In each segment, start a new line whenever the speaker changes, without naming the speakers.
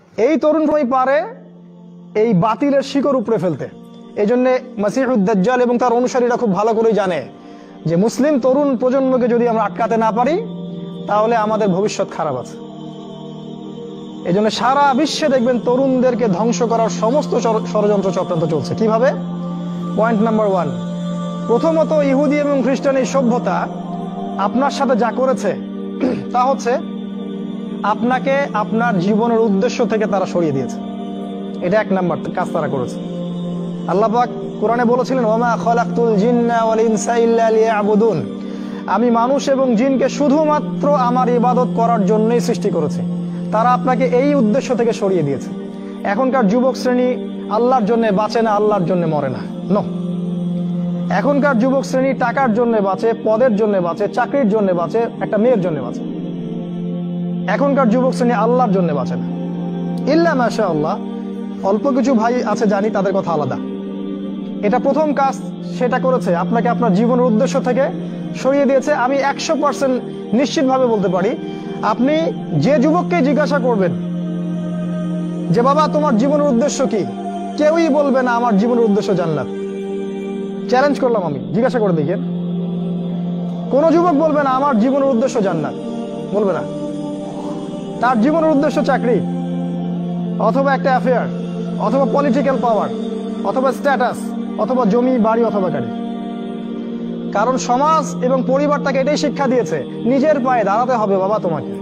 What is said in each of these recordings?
এই তরুণ পারে এই বাতিলের শিকড় উপড়ে ফেলতে। এই জন্য মাসিহুদ দাজ্জাল এবং তার অনুসারীরা খুব ভালো করেই জানে যে মুসলিম তরুণ প্রজন্মকে যদি আমরা আটকাতে না পারি তাহলে আমাদের ভবিষ্যৎ খারাপ আছে। এই জন্য সারা বিশ্বে দেখবেন তরুণদেরকে ধ্বংস করার সমস্ত ষড়যন্ত্র চক্রান্ত চলছে। কিভাবে? পয়েন্ট নাম্বার 1, প্রথমত ইহুদি এবং খ্রিস্টান এই সভ্যতা আপনার সাথে যা করেছে তা হচ্ছে আপনাকে আপনার জীবনের উদ্দেশ্য থেকে তারা সরিয়ে দিয়েছে। এটা 1 নাম্বার কাজ তারা করেছে। আল্লাহ পাক কোরআনে বলেছিলেন, ওমা খলাকতুল জিন্না ওয়াল ইনসা ইল্লা লিয়াবুদুন, আমি মানুষ এবং জিনকে শুধুমাত্র আমার ইবাদত করার জন্যই সৃষ্টি করেছি। তারা আপনাকে এই উদ্দেশ্য থেকে সরিয়ে দিয়েছে। এখনকার যুবক শ্রেণী আল্লাহর জন্য বাঁচে না, আল্লাহর জন্য মরে না। নো, এখনকার যুবক শ্রেণী টাকার জন্য বাঁচে, পদের জন্য বাঁচে, চাকরির জন্য বাঁচে, একটা মেয়ের জন্য বাঁচে। এখনকার যুবক শ্রেণী আল্লাহর জন্য বাঁচে না। ইল্লা মাশাআল্লাহ, অল্প কিছু ভাই আছে জানি, তাদের কথা আলাদা। এটা প্রথম কাজ সেটা করেছে, আপনাকে আপনার জীবনের উদ্দেশ্য থেকে সরিয়ে দিয়েছে। আমি 100% নিশ্চিতভাবে বলতে পারি, আপনি যে যুবককে জিজ্ঞাসা করবেন যে বাবা তোমার জীবনের উদ্দেশ্য কি, কেউই বলবে না আমার জীবনের উদ্দেশ্য জান্নাত। চ্যালেঞ্জ করলাম আমি, জিজ্ঞাসা করে দেখেন, কোন যুবক বলবে না আমার জীবনের উদ্দেশ্য জান্নাত, বলবে না। তার জীবনের উদ্দেশ্য চাকরি, অথবা একটা অ্যাফেয়ার, অথবা পলিটিক্যাল পাওয়ার, অথবা স্ট্যাটাস, অথবা জমি বাড়ি, অথবা গাড়ি। কারণ সমাজ এবং পরিবার তাকে এটাই শিক্ষা দিয়েছে, নিজের পায়ে দাঁড়াতে হবে বাবা তোমাকে।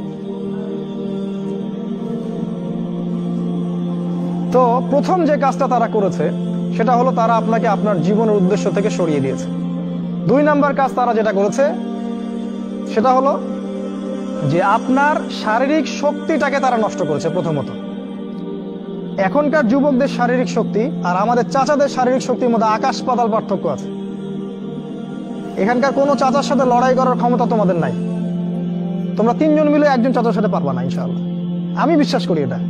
তো প্রথম যে কাজটা তারা করেছে সেটা হলো তারা আপনাকে আপনার জীবনের উদ্দেশ্য থেকে সরিয়ে দিয়েছে। 2 নাম্বার কাজ তারা যেটা করেছে সেটা হলো যে আপনার শারীরিক শক্তিটাকে তারা নষ্ট করেছে। প্রথমত, এখনকার যুবকদের শারীরিক শক্তি আর আমাদের চাচাদের শারীরিক শক্তির মধ্যে আকাশ পাতাল পার্থক্য আছে। এখানকার কোনো চাচার সাথে লড়াই করার ক্ষমতা তোমাদের নাই। তোমরা 3 জন মিলে একজন চাচার সাথে পারবা না ইনশাআল্লাহ, আমি বিশ্বাস করি এটা।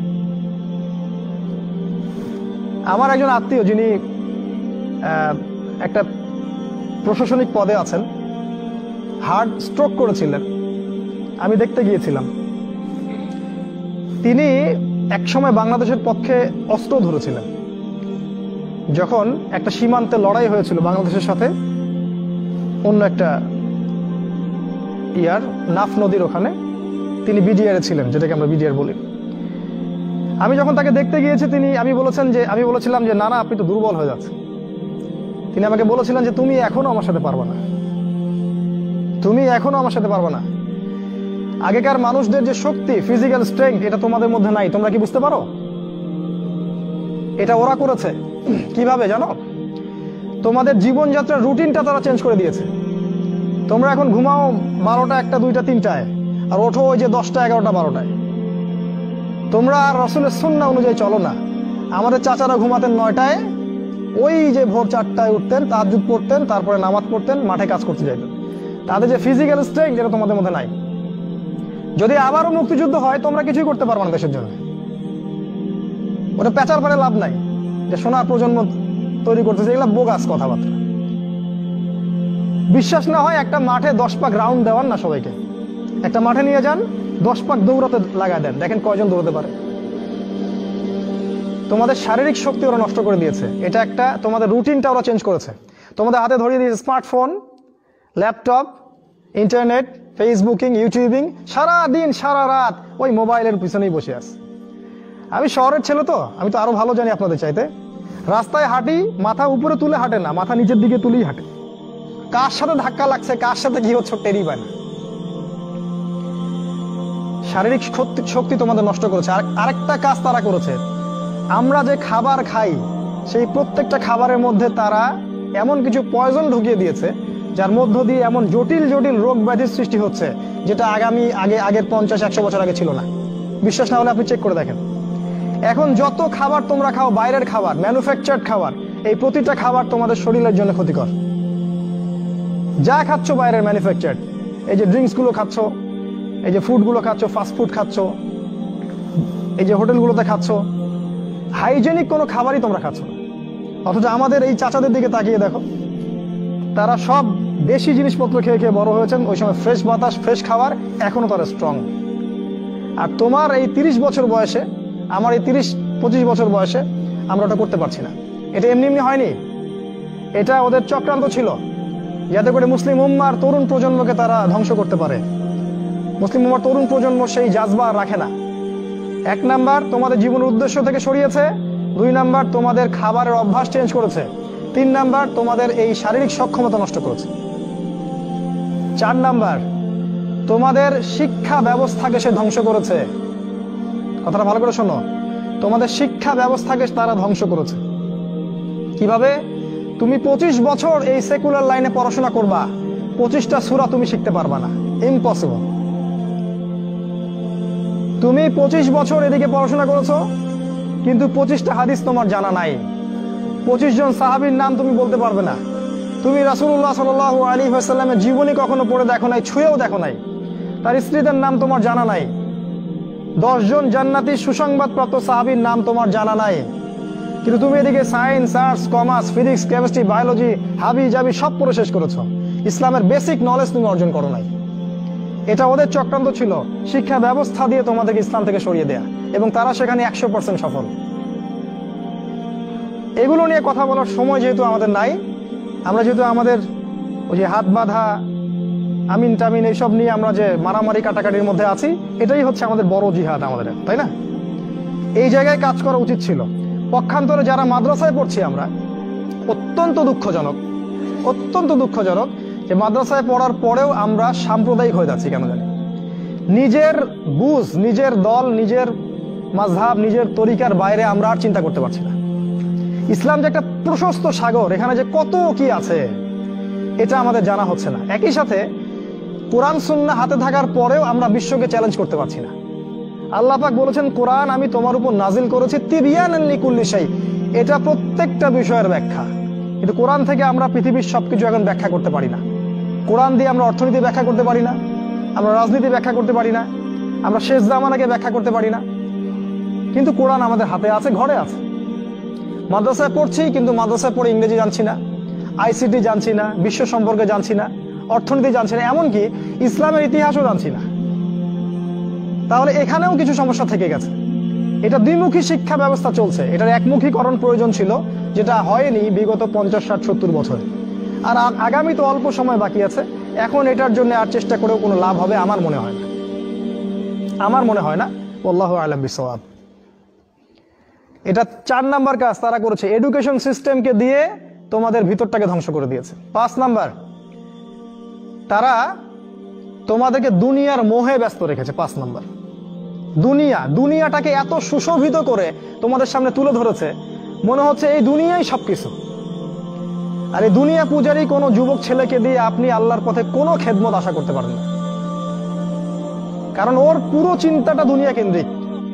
আমার একজন আত্মীয় যিনি একটা প্রশাসনিক পদে আছেন, হার্ট স্ট্রোক করেছিলেন, আমি দেখতে গিয়েছিলাম। তিনি একসময় বাংলাদেশের পক্ষে অস্ত্র ধরেছিলেন। যখন একটা সীমান্তে লড়াই হয়েছিল বাংলাদেশের সাথে অন্য একটা নাফ নদীর ওখানে, তিনি বিডিআর ছিলেন, যেটাকে আমরা বিডিআর বলি। আমি যখন তাকে দেখতে গিয়েছি আমি বলেছিলাম যে না না, আপনি তো দুর্বল হয়ে যাচ্ছেন। তিনি আমাকে বলেছিলেন যে তুমি এখনো আমার সাথে পারবে না, তুমি এখনো আমার সাথে পারবে না। আগেকার মানুষদের যে শক্তি, ফিজিক্যাল স্ট্রেংথ, এটা তোমাদের মধ্যে নাই। তোমরা কি বুঝতে পারো? এটা ওরা করেছে। কিভাবে জানো? তোমাদের জীবনযাত্রার রুটিনটা তারা চেঞ্জ করে দিয়েছে। তোমরা এখন ঘুমাও 12টা, 1টা, 2টা, 3টায়, আর ওঠো ওই যে 10টা, 11টা, 12টায়। তোমরা আর রাসূলের সুন্নাহ অনুযায়ী চলো না। আমাদের চাচারা ঘুমাতেন 9টায়, ওই যে ভোর 4টায় উঠতেন, তাহাজ্জুদ পড়তেন, তারপরে নামাজ পড়তেন, মাঠে কাজ করতে যাইতেন। তাদের যে ফিজিক্যাল স্ট্রেংথ, এটা তোমাদের মধ্যে নাই। যদি আবারও মুক্তিযুদ্ধ হয়, তোমরা কিছুই করতে পারবে না দেশের জন্য। ওটা পেঁচার পরে লাভ নাই যে সোনার প্রজন্ম তৈরি করতেছে, এগুলো বোগাস কথাবার্তা। বিশ্বাস না হয় একটা মাঠে 10 পাক রাউন্ড দেওয়ান না সবাইকে, একটা মাঠে নিয়ে যান, 10 পাক দৌড়াতে লাগায় দেন, দেখেন কয়জন দৌড়াতে পারে। তোমাদের শারীরিক শক্তি ওরা নষ্ট করে দিয়েছে। এটা একটা, তোমাদের রুটিনটা ওরা চেঞ্জ করেছে। তোমাদের হাতে ধরিয়ে দিয়েছে smartphone, laptop, internet, Facebooking, YouTubing, সারা দিন সারা রাত ওই মোবাইলের পিছনেই বসে আছে। আমি শহরের ছেলে তো, আমি তো আরো ভালো জানি আপনাদের চাইতে। রাস্তায় হাঁটি, মাথা উপরে তুলে হাঁটে না, মাথা নিচের দিকে তুলেই হাঁটে। কার সাথে ধাক্কা লাগছে, কার সাথে কি হচ্ছে টেরই পায় না। শারীরিক শক্তি তোমাদের নষ্ট করেছে। আরেকটা কাজ তারা করেছে, আমরা যে খাবার খাই সেই প্রত্যেকটা খাবারের মধ্যে তারা এমন কিছু পয়জন ঢুকিয়ে দিয়েছে যার মধ্য দিয়ে এমন জটিল জটিল রোগ ব্যাধির সৃষ্টি হচ্ছে, যেটা আগের 50-100 বছর আগে ছিল না। বিশ্বাস না হলে আপনি চেক করে দেখেন। এখন যত খাবার তোমরা খাও, বাইরের খাবার, ম্যানুফ্যাকচার্ড খাবার, এই প্রতিটা খাবার তোমাদের শরীরের জন্য ক্ষতিকর। যা খাচ্ছ বাইরের ম্যানুফ্যাকচার্ড, এই যে ড্রিঙ্কস গুলো খাচ্ছ, এই যে ফুড গুলো খাচ্ছ, ফাস্ট ফুড খাচ্ছ, এই যে হোটেলগুলোতে খাচ্ছ, হাইজেনিক কোনো খাবারই তোমরা খাচ্ছ না। অথচ আমাদের এই চাচাদের দিকে তাকিয়ে দেখো, তারা সব দেশি জিনিসপত্র খেয়ে খেয়ে বড় হয়েছেন। ওই সময় ফ্রেশ বাতাস, ফ্রেশ খাবার, এখনো তারা স্ট্রং। আর তোমার এই 30 বছর বয়সে আমার এই 30-25 বছর বয়সে আমরা ওটা করতে পারছি না। এটা এমনি এমনি হয়নি, এটা ওদের চক্রান্ত ছিল, যাতে করে মুসলিম উম্মার তরুণ প্রজন্মকে তারা ধ্বংস করতে পারে। মুসলিম উম্মার তরুণ প্রজন্ম সেই জাজবা রাখে না। 1 নাম্বার তোমাদের জীবনের উদ্দেশ্য থেকে সরিয়েছে, 2 নাম্বার তোমাদের খাবারের অভ্যাস চেঞ্জ করেছে, 3 নাম্বার তোমাদের এই শারীরিক সক্ষমতা নষ্ট করেছে, 4 নাম্বার তোমাদের শিক্ষা ব্যবস্থাকে সে ধ্বংস করেছে। কথাটা ভালো করে শোনো, তোমাদের শিক্ষা ব্যবস্থাকে তারা ধ্বংস করেছে। কিভাবে? তুমি 25 বছর এই সেকুলার লাইনে পড়াশোনা করবা, 25টা সূরা তুমি শিখতে পারবা না, ইম্পসিবল। তুমি 25 বছর এদিকে পড়াশোনা করেছো, কিন্তু 25টা হাদিস তোমার জানা নাই, 25 জন সাহাবীর নাম তুমি বলতে পারবে না, তুমি রাসূলুল্লাহ সাল্লাল্লাহু আলাইহি ওয়াসাল্লামের জীবনী কখনো পড়ে দেখো নাই, ছুঁয়েও দেখো নাই, তার স্ত্রীদের নাম তোমার জানা নাই, 10 জন জান্নাতি সুসংবাদপ্রাপ্ত সাহাবীর নাম তোমার জানা নাই, কিন্তু তুমি এদিকে science, arts, commerce, physics, chemistry, biology, হাবি জাবি সব পড়ে শেষ করেছো, ইসলামের বেসিক নলেজ তুমি অর্জন করো নাই। এটা ওদের চক্রান্ত ছিল, শিক্ষা ব্যবস্থা দিয়ে তোমাদেরকে ইসলাম থেকে সরিয়ে দেয়া, এবং তারা সেখানে 100% সফল। এগুলো নিয়ে কথা বলার সময় যেহেতু আমাদের নাই, আমরা যেহেতু আমাদের ওই যে হাত বাঁধা, আমিন টামিন এইসব নিয়ে আমরা যে মারামারি কাটাকাটির মধ্যে আছি, এটাই হচ্ছে আমাদের বড় জিহাদ আমাদের, তাই না? এই জায়গায় কাজ করা উচিত ছিল। পক্ষান্তরে যারা মাদ্রাসায় পড়ছি আমরা, অত্যন্ত দুঃখজনক যে মাদ্রাসায় পড়ার পরেও আমরা সাম্প্রদায়িক হয়ে যাচ্ছি কেন জানি। নিজের বুঝ, নিজের দল, নিজের মাযহাব, নিজের তরিকার বাইরে আমরা আর চিন্তা করতে পারছি না। ইসলাম যে একটা প্রশস্ত সাগর, এখানে যে কত কি আছে এটা আমাদের জানা হচ্ছে না। একই সাথে কোরআন সুন্নাহ হাতে থাকার পরেও আমরা বিশ্বকে চ্যালেঞ্জ করতে পারছি না। আল্লাহ পাক বলেছেন, কোরআন আমি তোমার উপর নাজিল করেছি তিবিয়ানান লিকুল্লি শাই, এটা প্রত্যেকটা বিষয়ের ব্যাখ্যা। কিন্তু কোরআন থেকে আমরা পৃথিবীর সবকিছু এখন ব্যাখ্যা করতে পারি না। কোরআন দিয়ে আমরা অর্থনীতি ব্যাখ্যা করতে পারি না, আমরা রাজনীতি ব্যাখ্যা করতে পারি না, আমরা শেষ জামানাকে ব্যাখ্যা করতে পারি না। কিন্তু কোরআন আমাদের হাতে আছে, ঘরে আছে। মাদ্রাসায় পড়ছি, কিন্তু মাদ্রাসায় পড়ে ইংরেজি জানছি না, আইসিটি জানছি না, বিশ্ব সম্পর্কে জানছি না, অর্থনীতি জানছি না, এমনকি ইসলামের ইতিহাসও জানছি না। তাহলে এখানেও কিছু সমস্যা থেকে গেছে। এটা দ্বিমুখী শিক্ষা ব্যবস্থা চলছে, এটার একমুখীকরণ প্রয়োজন ছিল, যেটা হয়নি বিগত 50, 60, 70 বছর। আর আগামী তো অল্প সময় বাকি আছে, এখন এটার জন্য আর চেষ্টা করেও কোনো লাভ হবে আমার মনে হয় না। আল্লাহু আ'লাম বিসওয়াব। এটা 4 নাম্বার কাজ তারা করেছে, এডুকেশন সিস্টেমকে দিয়ে তোমাদের ভিতরটাকে ধ্বংস করে দিয়েছে। 5 নাম্বার, তারা তোমাদেরকে দুনিয়ার মোহে ব্যস্ত রেখেছে। 5 নাম্বার, দুনিয়াটাকে এত সুশোভিত করে তোমাদের সামনে তুলে ধরেছে, মনে হচ্ছে এই দুনিয়াই সবকিছু। আর এই দুনিয়া পূজারী কোনো যুবক ছেলেকে দিয়ে আপনি আল্লাহর পথে কোনো খেদমত আশা করতে পারেন না, কারণ ওর পুরো চিন্তাটা দুনিয়া কেন্দ্রিক।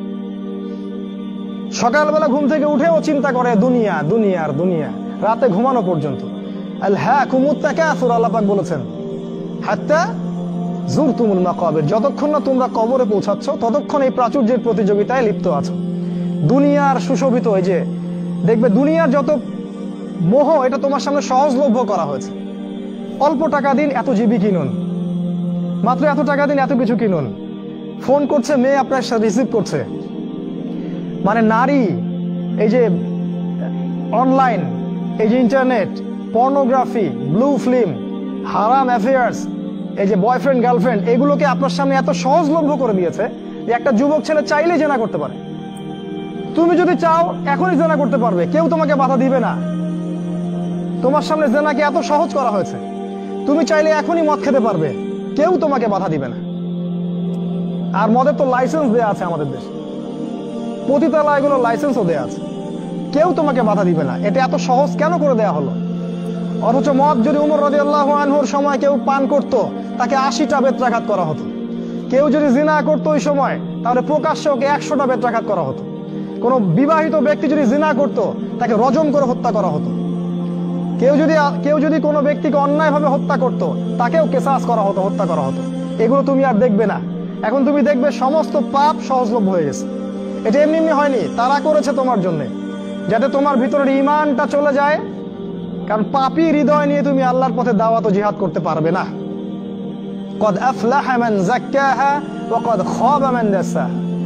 সকালবেলা ঘুম থেকে উঠে ও চিন্তা করে দুনিয়া, রাতে ঘুমানো পর্যন্ত। আলহাকুমুত তাকাসুর, আল্লাহ পাক বলেছেন, হাত্তা যুরতুমুল মাকাবির, যতক্ষণ না তোমরা কবরে পৌঁছাচ্ছ ততক্ষণ এই প্রাচুর্যের প্রতিযোগিতায় লিপ্ত আছো। দুনিয়ার সুশোভিত, এই যে দেখবে দুনিয়ার যত মোহ, এটা তোমার সামনে সহজলভ্য করা হয়েছে। অল্প টাকা দিন এত জিবি কিনুন, মাত্র এত টাকা দিন এত কিছু কিনুন। ফোন করছে মেয়ে, আপনার রিসিভ করছে, মানে নারী, এই যে অনলাইন, এই যে ইন্টারনেট, পর্নোগ্রাফি, ব্লু ফিল্ম, হারাম অ্যাফেয়ার্স, এই যে বয়ফ্রেন্ড গার্লফ্রেন্ড, এগুলোকে আপনার সামনে এত সহজলভ্য করে দিয়েছে যে একটা যুবক ছেলে চাইলেই জেনা করতে পারে। তুমি যদি চাও এখনই জেনা করতে পারবে, কেউ তোমাকে বাধা দিবে না। তোমার সামনে জেনাকে এত সহজ করা হয়েছে, তুমি চাইলে এখনই মদ খেতে পারবে, কেউ তোমাকে বাধা দিবে না। আর মদের তো লাইসেন্স দেয়া আছে আমাদের দেশে, পতিতালয় এগুলো লাইসেন্সও দেয়া আছে, কেউ তোমাকে বাধা দিবে না। এটা এত সহজ কেন করে দেয়া হলো? অথচ মদ যদি উমর রাদিয়াল্লাহু আনহুর সময় কেউ পান করত, তাকে 80টা বেত্রাঘাত করা হতো। কেউ যদি জিনা করতো ওই সময়, তাহলে প্রকাশ্যে ওকে 100টা বেত্রাঘাত করা হতো। কোনো বিবাহিত ব্যক্তি যদি জিনা করত, তাকে রজম করে হত্যা করা হতো। কেউ যদি কোনো ব্যক্তিকে অন্যায়ভাবে হত্যা করত, তাকেও কেসাস করা হতো, হত্যা করা হতো। এগুলো তুমি আর দেখবে না। এখন তুমি দেখবে সমস্ত পাপ সহজলভ্য হয়ে গেছে। এটা এমনি এমনি হয়নি, তারা করেছে তোমার জন্য, যাতে তোমার ভিতরের ঈমানটা চলে যায়। কারণ পাপী হৃদয় নিয়ে তুমি আল্লাহর পথে দাওয়াত ও জিহাদ করতে পারবে না। কদ আফলাহা মান যাক্কাহা ওয়া কদ খাবা মান দাসাহা।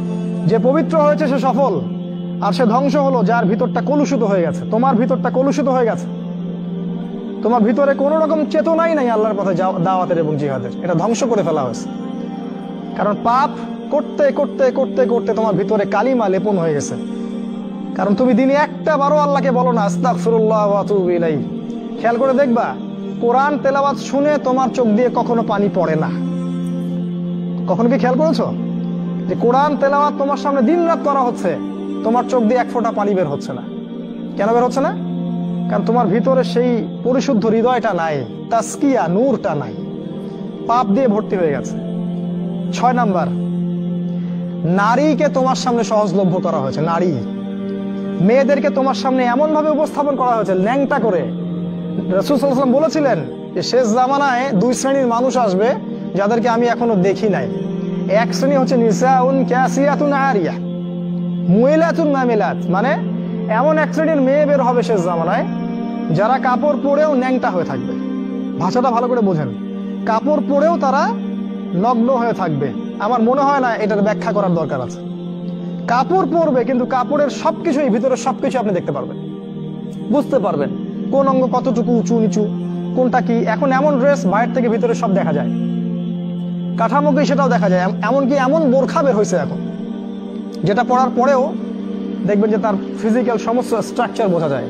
যে পবিত্র হয়েছে সে সফল, আর সে ধ্বংস হলো যার ভিতরটা কলুষিত হয়ে গেছে। তোমার ভিতরটা কলুষিত হয়ে গেছে, তোমার ভিতরে কোনো রকম চেতনাই নাই আল্লাহর পথে দাওয়াতের এবং জিহাদের, এটা ধ্বংস করে ফেলা হয়েছে। কারণ পাপ করতে করতে করতে করতে তোমার ভিতরে কালিমা লেপন হয়ে গেছে। কারণ তুমি দিনে একটা বারো আল্লাহকে বলো না আস্তাগফিরুল্লাহ ওয়া আতুবু ইলাইহি। খেয়াল করে দেখবা, কোরআন তেলাওয়াত শুনে তোমার চোখ দিয়ে কখনো পানি পড়ে না। কখনো কি খেয়াল করেছো যে কোরআন তেলাওয়াত তোমার সামনে দিন রাত করা হচ্ছে, তোমার চোখ দিয়ে এক ফোঁটা পানি বের হচ্ছে না? কেন বের হচ্ছে না? কারণ তোমার ভিতরে সেই পরিশুদ্ধ হৃদয়টা নাই, তাসকিয়া নূরটা নাই, পাপ দিয়ে ভর্তি হয়ে গেছে। 6 নাম্বার, নারীকে তোমার সামনে সহজলভ্য করা হয়েছে। নারী, মেয়েদেরকে তোমার সামনে এমন ভাবে উপস্থাপন করা হয়েছে ল্যাংটা করে। রাসূল সাল্লাল্লাহু আলাইহি ওয়াসাল্লাম বলেছিলেন যে শেষ জামানায় 2 শ্রেণীর মানুষ আসবে যাদেরকে আমি এখনো দেখি নাই। এক শ্রেণী হচ্ছে নিসাউন কাসিয়াতুন আরিয়া, মুইলাতুন মামিলাত, মানে এমন এক শ্রেণীর মেয়ে বের হবে শেষ জামানায় যারা কাপড় পরেও ন্যাংটা হয়ে থাকবে। ভাষাটা ভালো করে বোঝেন, কাপড় পরেও তারা নগ্ন হয়ে থাকবে। আমার মনে হয় না এটার ব্যাখ্যা করার দরকার আছে। কাপড় পরবে কিন্তু কাপড়ের সবকিছুই, ভিতরে সবকিছু আপনি দেখতে পারবেন, বুঝতে পারবেন কোন অঙ্গ কতটুকু উঁচু নিচু, কোনটা কি। এখন এমন ড্রেস বাইরে থেকে ভিতরে সব দেখা যায়, কাঠামোকে সেটাও দেখা যায়। এমনকি এমন বোরখা বের হয়েছে এখন যেটা পরার পরেও দেখবেন যে তার ফিজিক্যাল সমস্ত স্ট্রাকচার বোঝা যায়।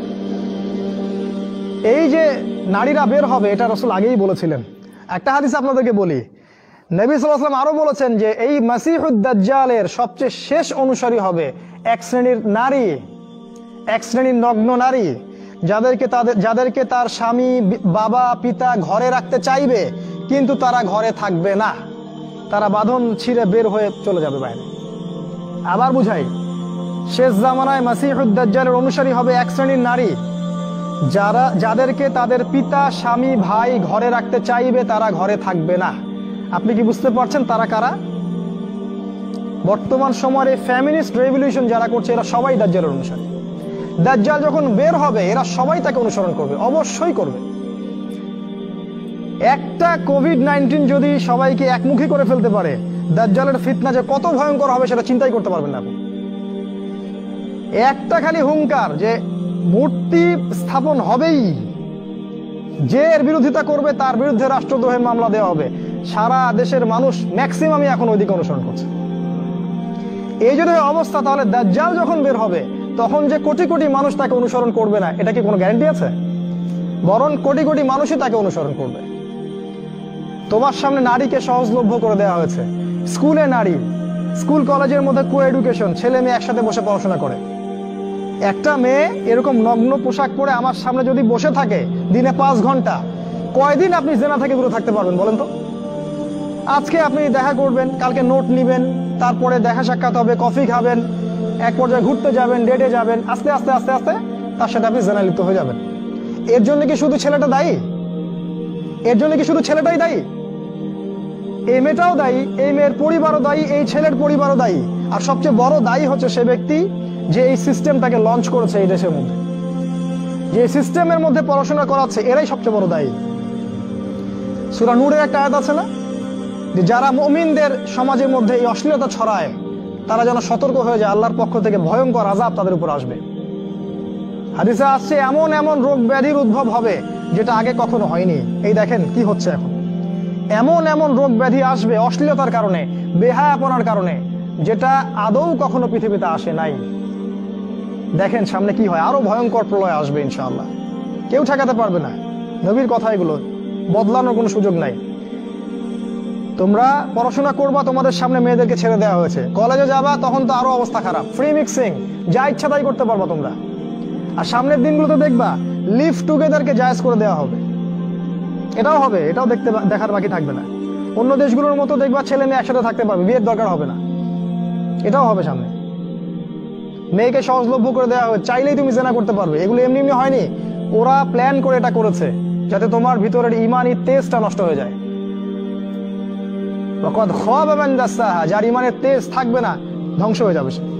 এই যে নারীরা বের হবে এটা রাসূল আগেই বলেছিলেন। একটা হাদিস আপনাদেরকে বলি, নবী সাল্লাল্লাহু আলাইহি ওয়াসাল্লাম আরো বলেছেন যে এই মাসিহুদ দাজ্জালের সবচেয়ে শেষ অনুসারী হবে এক শ্রেণীর নারী, এক শ্রেণীর নগ্ন নারী, যাদেরকে তার স্বামী বাবা পিতা ঘরে রাখতে চাইবে কিন্তু তারা ঘরে থাকবে না, তারা বাঁধন ছিঁড়ে বের হয়ে চলে যাবে বাইরে। আবার বুঝাই, শেষ জামানায় মাসিহুদ দাজ্জালের অনুসারী হবে এক শ্রেণীর নারী যাদেরকে তাদের পিতা স্বামী ভাই ঘরে রাখতে চাইবে, তারা ঘরে থাকবে না। আপনি কি বুঝতে পারছেন তারা কারা? বর্তমান সময়ের এই ফ্যামিনিস্ট রেভলিউশন যারা করছে এরা সবাই দাজ্জালের অনুসারী। দাজ্জাল যখন বের হবে এরা সবাই তাকে অনুসরণ করবে, অবশ্যই করবে। একটা কোভিড-19 যদি সবাইকে একমুখী করে ফেলতে পারে, দাজ্জালের ফিতনা যে কত ভয়ঙ্কর হবে সেটা চিন্তাই করতে পারবেন না আপনি। একটা খালি হুঙ্কার যে মূর্তি স্থাপন হবেই, যে এর বিরোধিতা করবে তার বিরুদ্ধে রাষ্ট্রদ্রোহের মামলা দেওয়া হবে। সারা দেশের মানুষ ম্যাক্সিমামই এখন ওইদিকে অনুসরণ করছে। এই যদি অবস্থা, তাহলে দাজ্জাল যখন বের হবে তখন যে কোটি কোটি মানুষ তাকে অনুসরণ করবে না, এটা কি কোনো গ্যারান্টি আছে? বরং কোটি কোটি মানুষই তাকে অনুসরণ করবে। তোমার সামনে নারীকে সহজলভ্য করে দেওয়া হয়েছে। স্কুলে নারী, স্কুল কলেজের মধ্যে কো এডুকেশন, ছেলে মেয়ে একসাথে বসে পড়াশোনা করে। একটা মেয়ে এরকম নগ্ন পোশাক পরে আমার সামনে যদি বসে থাকে দিনে 5 ঘন্টা, কয়দিন আপনি জেনা থেকে দূরে থাকতে পারবেন বলেন তো? আজকে আপনি দেখা করবেন, কালকে নোট নিবেন, তারপরে দেখা সাক্ষাৎ হবে, কফি খাবেন, এক পর্যায়ে ঘুরতে যাবেন, ডেটে যাবেন, আস্তে আস্তে আস্তে আস্তে তার সাথে আপনি জেনায় লিপ্ত হয়ে যাবেন। এর জন্য কি শুধু ছেলেটা দায়ী? এর জন্য কি শুধু ছেলেটাই দায়ী? এই মেয়েটাও দায়ী, এই মেয়ের পরিবারও দায়ী, এই ছেলের পরিবারও দায়ী। আর সবচেয়ে বড় দায়ী হচ্ছে সে ব্যক্তি যে এই সিস্টেমটাকে লঞ্চ করেছে এই দেশের মধ্যে, যে সিস্টেমের মধ্যে পড়াশোনা করাচ্ছে, এরাই সবচেয়ে বড় দায়ী। সূরা নূরের একটা আয়াত আছে না, যে যারা মুমিনদের সমাজের মধ্যে এই অশ্লীলতা ছড়ায় তারা যেন সতর্ক হয়ে যায়, আল্লাহর পক্ষ থেকে ভয়ঙ্কর আযাব তাদের উপর আসবে। হাদিসে আসছে এমন এমন রোগ ব্যাধির উদ্ভব হবে যেটা আগে কখনো হয়নি। এই দেখেন কি হচ্ছে এখন, এমন এমন রোগ ব্যাধি আসবে অশ্লীলতার কারণে, বেহায়াপনার কারণে, যেটা আদৌ কখনো পৃথিবীতে আসে নাই। দেখেন সামনে কি হয়, আরো ভয়ঙ্কর প্রলয় আসবে ইনশাআল্লাহ, কেউ ঠেকাতে পারবে না। নবীর কথা এগুলো, বদলানোর কোনো সুযোগ নাই। তোমরা পড়াশোনা করবা, তোমাদের সামনে মেয়েদেরকে ছেড়ে দেওয়া হয়েছে। কলেজে যাবা তখন তো আরো অবস্থা খারাপ, ফ্রি মিক্সিং, যা ইচ্ছা তাই করতে পারবা তোমরা। আর সামনের দিনগুলোতে দেখবা লিভ টুগেদারকে জায়েজ করে দেওয়া হবে, এটাও হবে, এটাও দেখার বাকি থাকবে না। অন্য দেশগুলোর মতো দেখবা ছেলে মেয়ে একসাথে থাকতে পারবে, বিয়ের দরকার হবে না, এটাও হবে সামনে। মেয়েকে সহজলভ্য করে দেওয়া হবে, চাইলেই তুমি জেনা করতে পারবে। এগুলো এমনি এমনি হয়নি, ওরা প্ল্যান করে এটা করেছে যাতে তোমার ভিতরের ইমানি তেজটা নষ্ট হয়ে যায়। যার ইমানের তেজ থাকবে না ধ্বংস হয়ে যাবে সে।